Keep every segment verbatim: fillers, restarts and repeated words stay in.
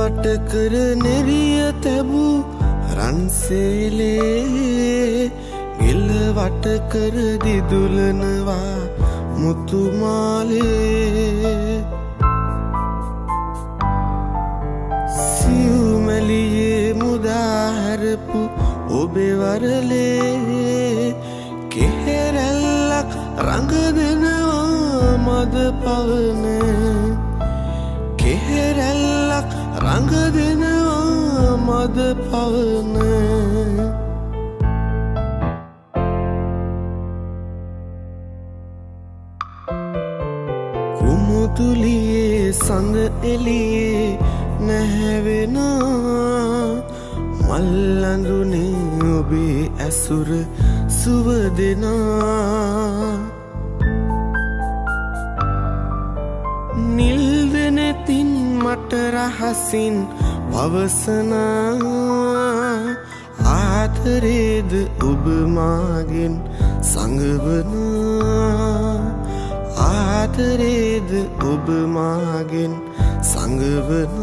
වටකර නෙරිය තැබූ රන්සේලේ ගෙල වටකර දිදුලනවා මුතුමාලේ සියුමැලියේ මුදාහැරපු ඔබේ වරලේ කෙහෙරැල්ලක් රඟ දෙනවා මද පවන කෙහෙරැල්ලක් රඟ දෙනවා මද පවන කුමුදුලියේ සඳ එළියේ නැහැවෙනා මල් අඳුනේ ඔබේ ඇසුර සුව දෙනා නිල් දෙනෙතින් මට රහසින් පවසන ආදරේද ඔබ මාගෙන් සඟවන ආදරේද ඔබ මාගෙන් සඟවන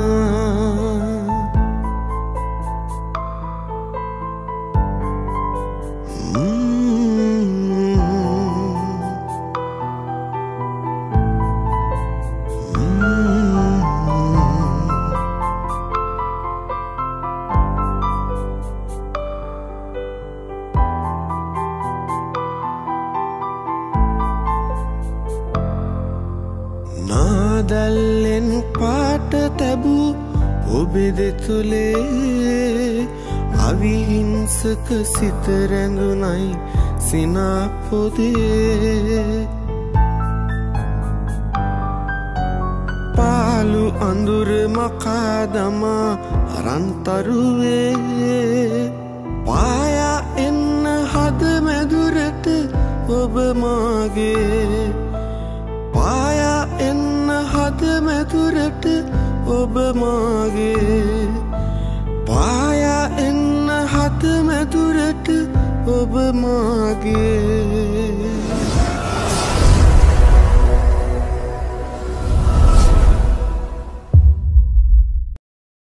නාදල්ලෙන් පාට තැබූ ඔබේ දෙතුලේ අවිහිංසක සිත රැඳුනයි සිනා පොදේ පාලු අඳුර මකා දමා රන්තරුවේ පායා එන්න හද මැදුරට ඔබ මාගේ පායා එන්න හද මැදුරට ඔබ මාගේ පායා එන්න හද මැදුරට ඔබ මාගේ